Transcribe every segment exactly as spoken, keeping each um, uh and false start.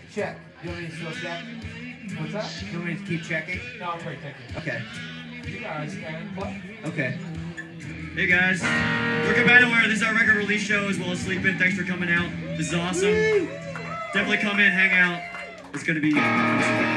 Check. You want me to still check? What's that? You want me to keep checking? No, I'm great, thank you. Okay. You guys can play. Okay. Hey guys, we're Cabana Wear. This is our record release show as well as Sleep In. Thanks for coming out. This is awesome. Woo! Definitely come in, hang out. It's gonna be awesome.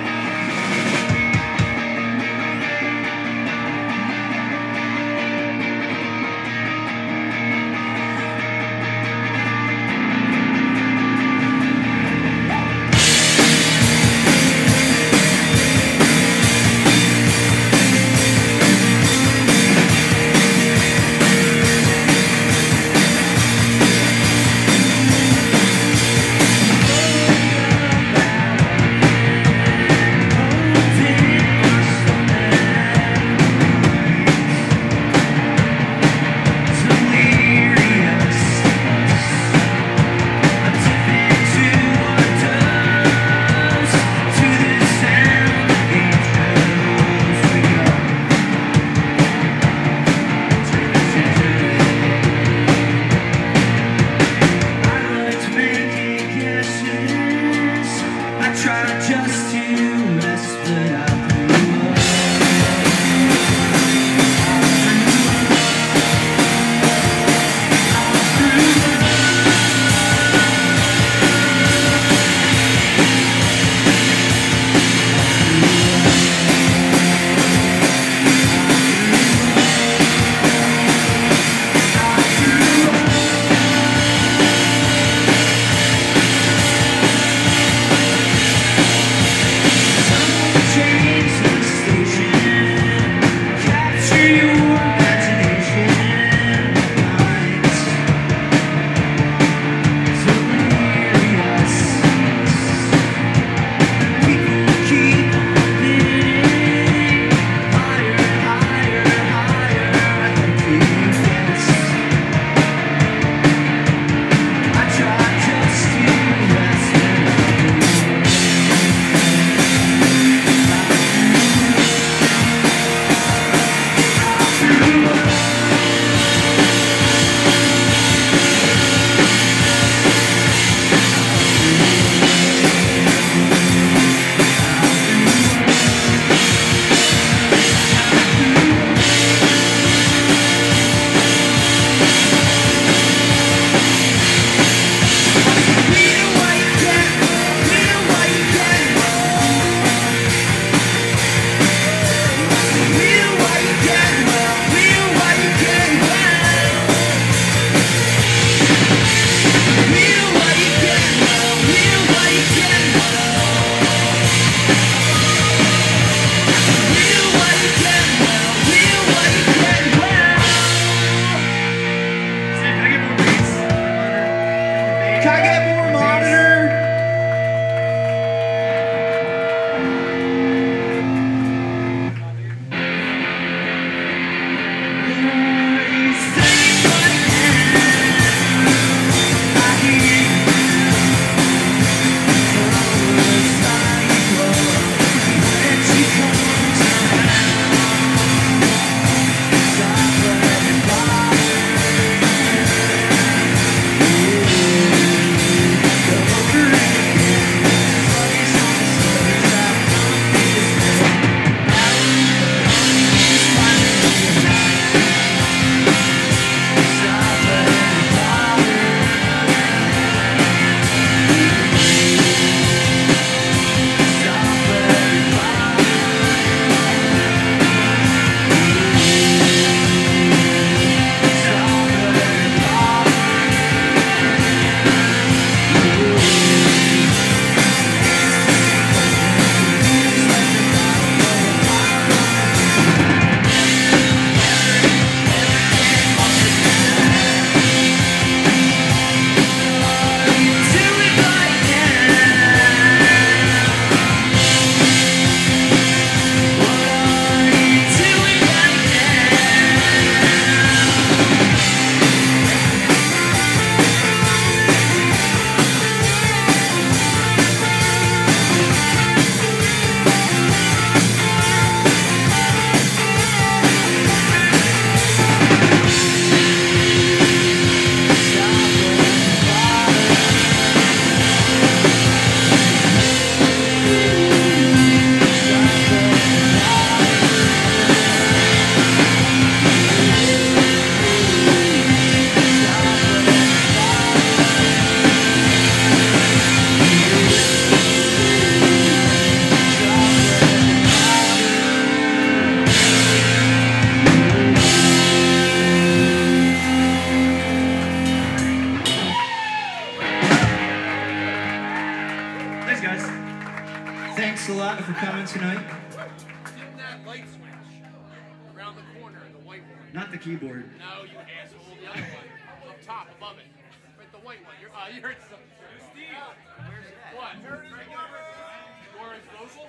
Thanks, guys. Thanks a lot for coming tonight. Didn't that light switch around the corner, the white one? Not the keyboard. No, you asshole. The other one. Up top, above it. Right, the white one. You're, uh, you heard something. Steve. Where's that? What? Warren's vocal?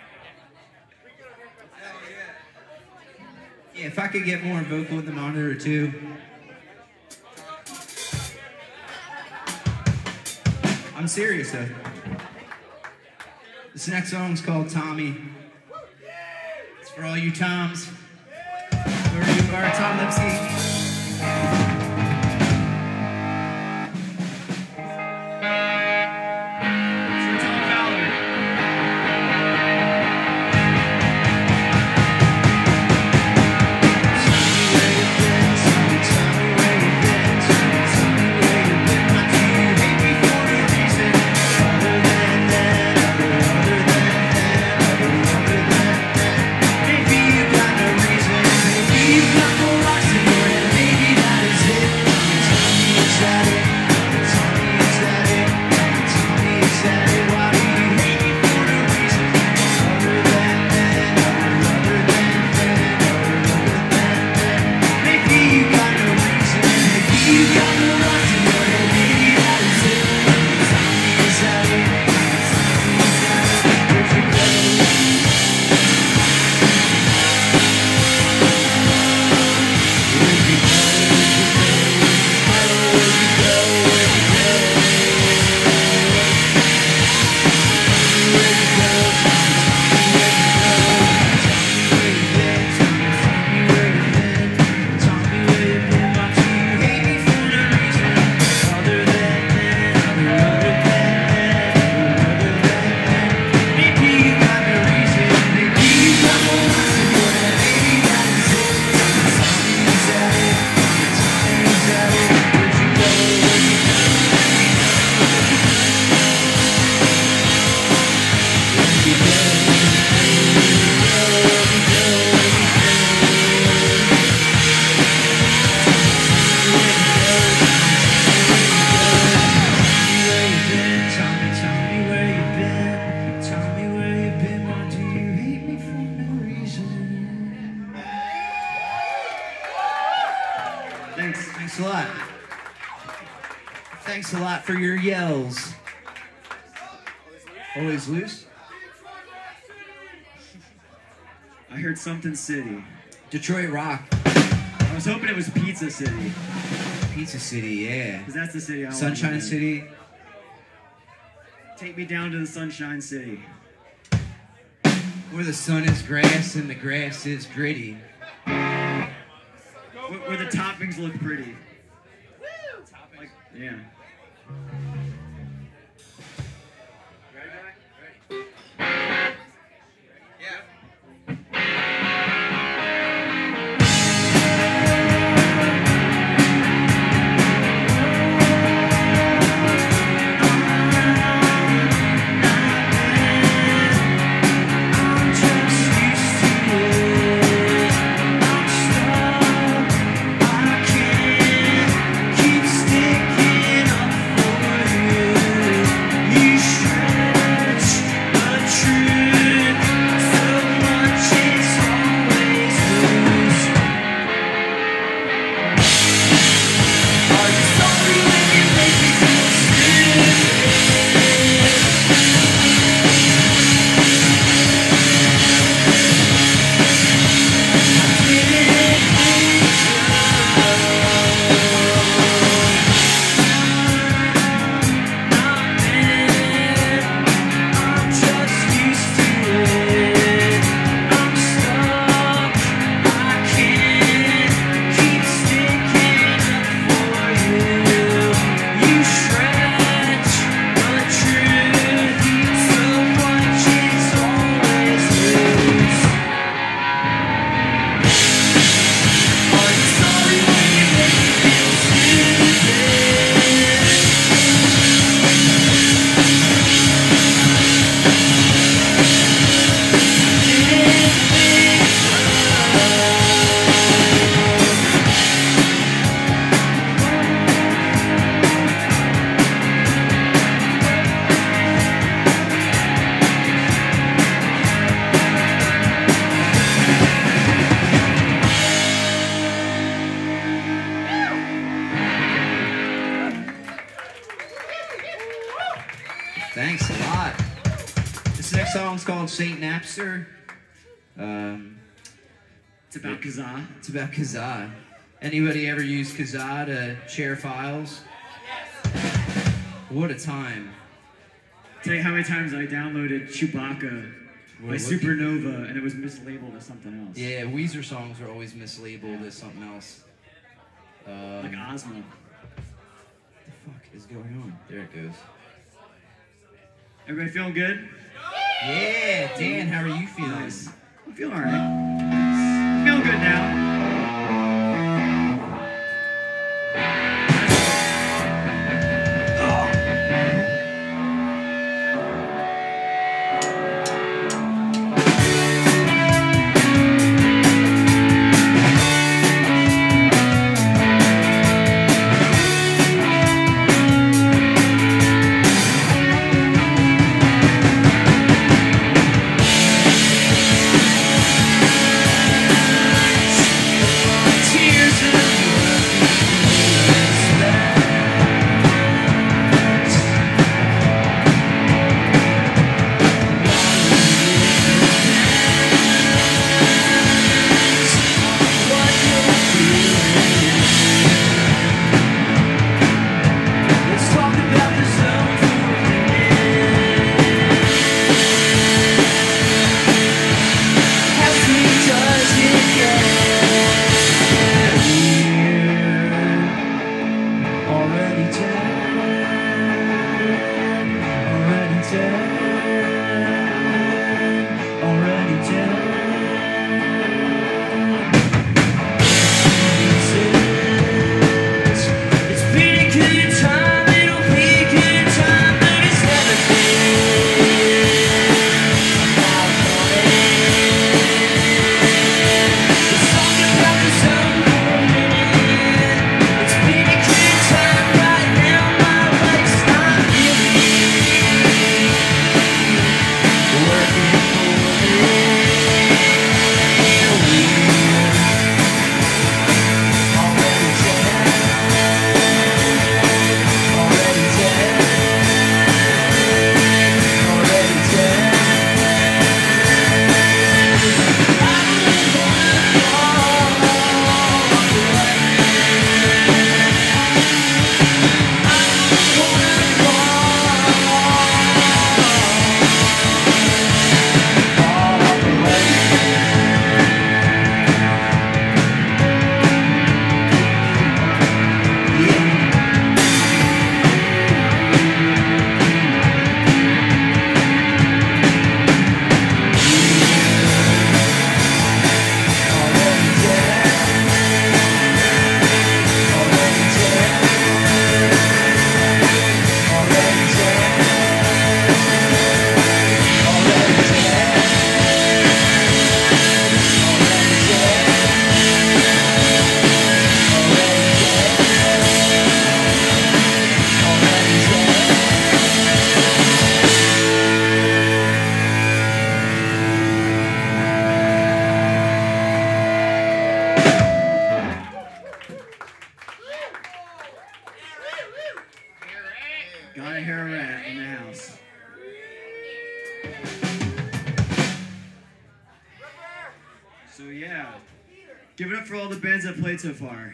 Yeah, if I could get more vocal with the monitor too. I'm serious though. This next song's called Tommy. It's for all you Toms. Where you are, Tom Lipsky. Thanks a lot. Thanks a lot for your yells. Always loose? I heard something city. Detroit Rock. I was hoping it was Pizza City. Pizza City, yeah. Because that's the city I want to Sunshine live in. City. Take me down to the Sunshine City. Where the sun is grass and the grass is gritty. Where, where the toppings look pretty. Like, yeah. lot. This next song's called Saint Napster. Um, It's about Kazaa. it's about Kazaa. Anybody ever use Kazaa to share files? What a time. Tell you how many times I downloaded Chewbacca by What- Supernova and it was mislabeled as something else. Yeah, Weezer songs are always mislabeled as something else. Um, Like Ozma. What the fuck is going on? There it goes. Everybody feeling good? Yeah, Dan, how are you feeling? Nice. I feel alright. Feeling good now. Give it up for all the bands that played so far.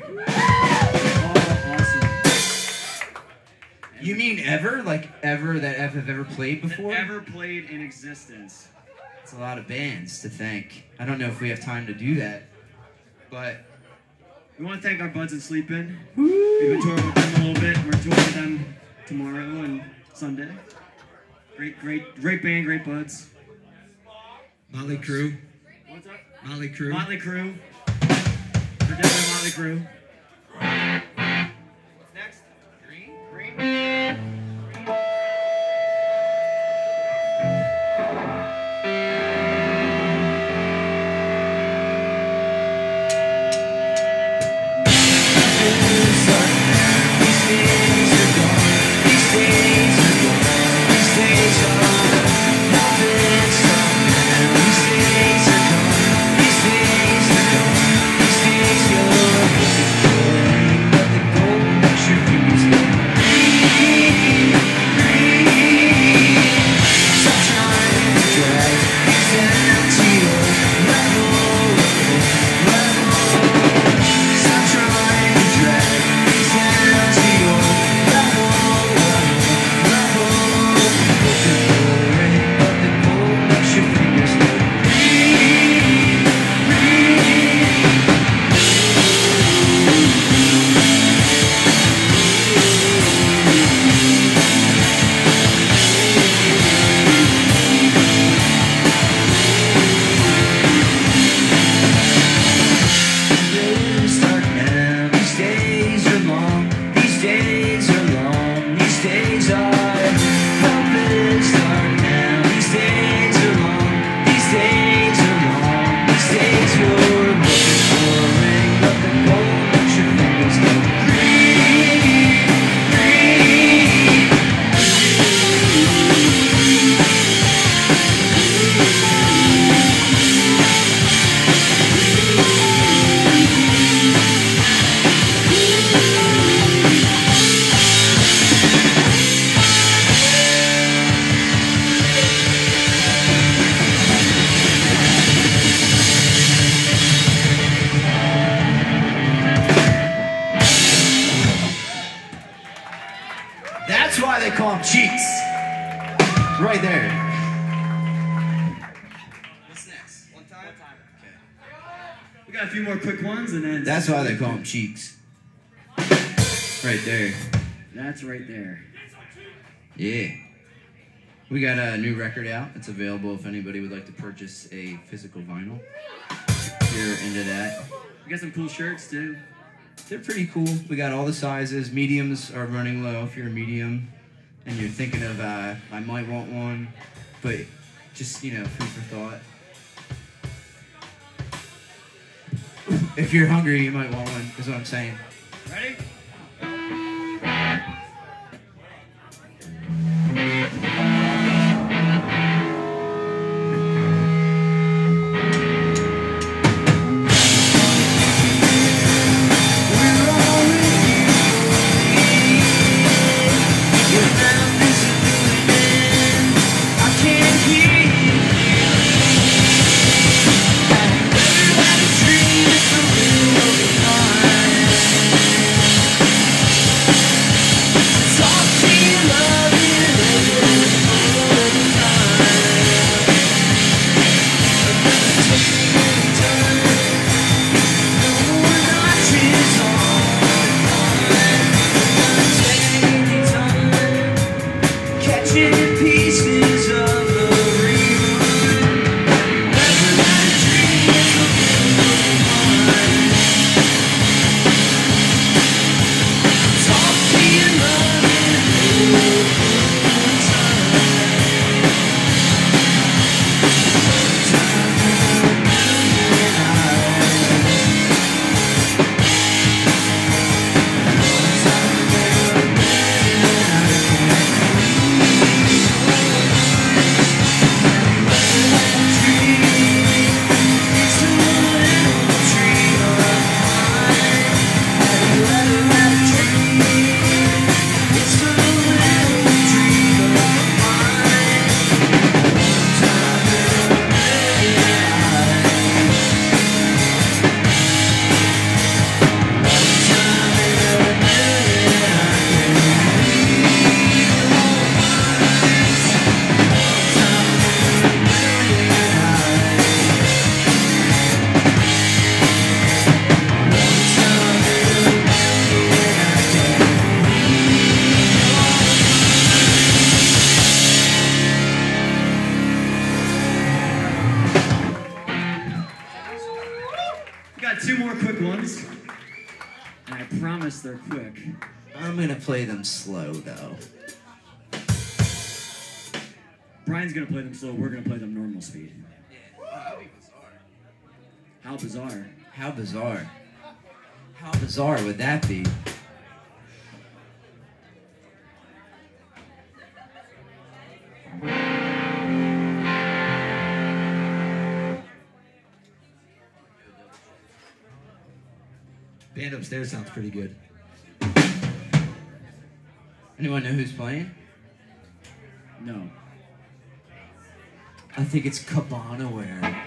All awesome. You mean ever? Like ever that have ever played That before? ever played in existence. It's a lot of bands to thank. I don't know if we have time to do that, but We want to thank our buds in Sleepin'. We've been touring with them a little bit. We're touring with them tomorrow and Sunday. Great, great, great band, great buds. Motley Crue. What's up? Motley Crue. Motley Crue. We're definitely Motley Crue. What's next? Green? Green? These days are gone, these days are gone, these days are gone. Right there. What's next? One time? One time. Okay. We got a few more quick ones, and then... That's why they call them cheeks. Right there. That's right there. Yeah. We got a new record out. It's available if anybody would like to purchase a physical vinyl. If you're into that. We got some cool shirts, too. They're pretty cool. We got all the sizes. Mediums are running low if you're a medium and you're thinking of, uh, I might want one, but just, you know, food for thought. If you're hungry, you might want one, is what I'm saying. Ready? They're quick. I'm gonna play them slow though. Brian's gonna play them slow. We're gonna play them normal speed. How bizarre. How bizarre. How bizarre would that be? Band upstairs sounds pretty good. Anyone know who's playing? No. I think it's Cabana Wear.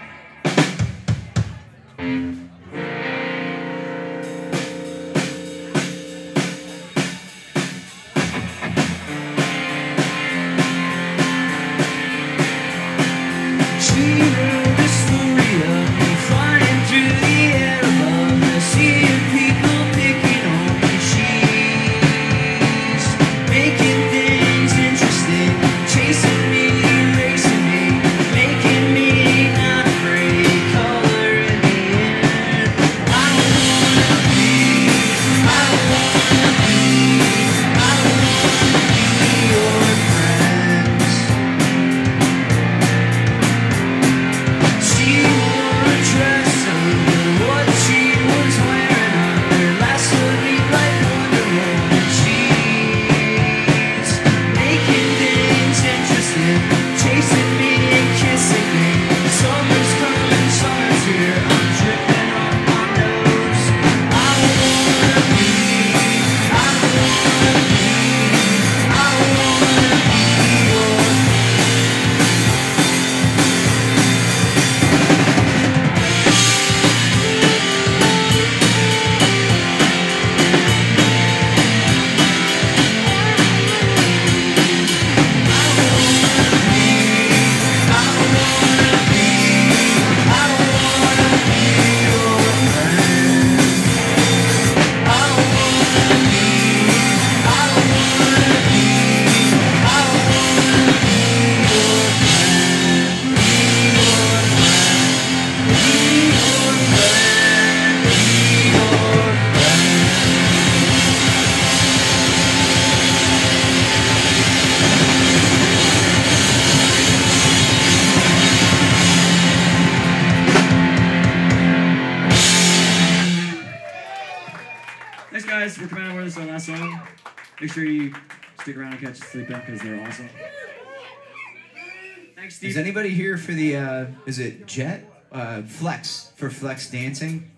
guys. We're Cabana Wear. This is our last song. Make sure you stick around and catch Sleep In because they're awesome. Thanks, Steve. Is anybody here for the, uh, is it Jet? Uh, flex, for flex dancing?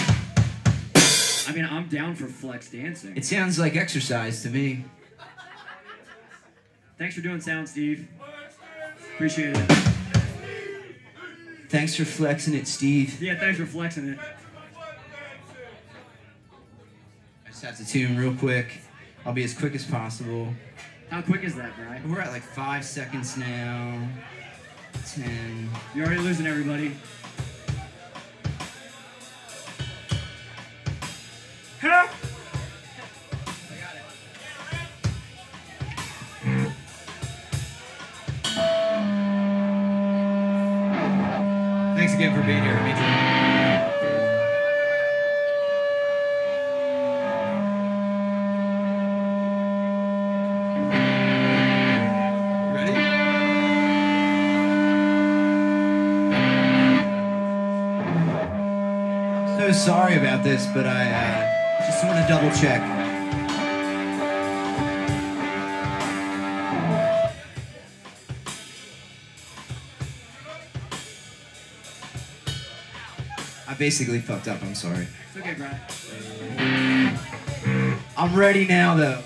I mean, I'm down for flex dancing. It sounds like exercise to me. Thanks for doing sound, Steve. Appreciate it. Thanks for flexing it, Steve. Yeah, thanks for flexing it. I just have to tune real quick. I'll be as quick as possible. How quick is that, Bri? We're at like five seconds now. Ten. You're already losing everybody. Huh? Thanks again for being here. It means a lot. So sorry about this, but I uh, just want to double check. I basically fucked up, I'm sorry. It's okay, Bri. I'm ready now, though.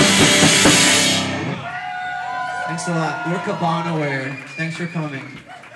Thanks a lot. We're Cabana Wear. Thanks for coming.